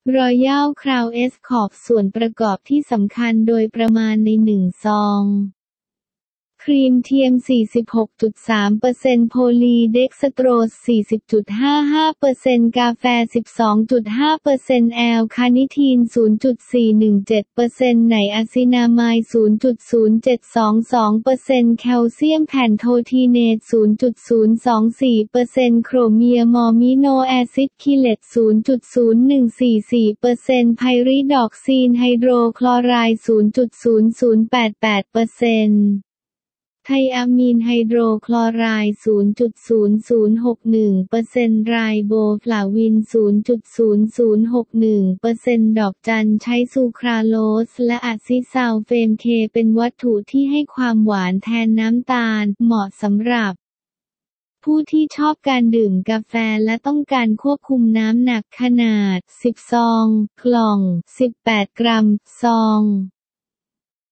รอยัลคราวน์เอสคอร์ปส่วนประกอบที่สำคัญโดยประมาณใน1ซองครีมเทียม 46.3% โพลีเด็กสโตรส 40.55% กาแฟ 12.5% แอลคานิทีน 0.417% ไนอะซินามายด์ 0.0722% แคลเซียมแพนโททีเนต 0.024% โครเมียมอร์มิโนแอซิดคิเลต 0.0144% ไพริดอกซีนไฮโดรคลอไรด์ 0.0088% ไทอะมีนไฮโดรคลอไรด์ 0.0061% ไรโบฟลาวิน 0.0061% ดอกจันใช้ซูคราโลสและอะซิซัลเฟมเคเป็นวัตถุที่ให้ความหวานแทนน้ำตาล เหมาะสำหรับผู้ที่ชอบการดื่มกาแฟและต้องการควบคุมน้ำหนักขนาด 10 ซอง กล่อง 18 กรัม ซอง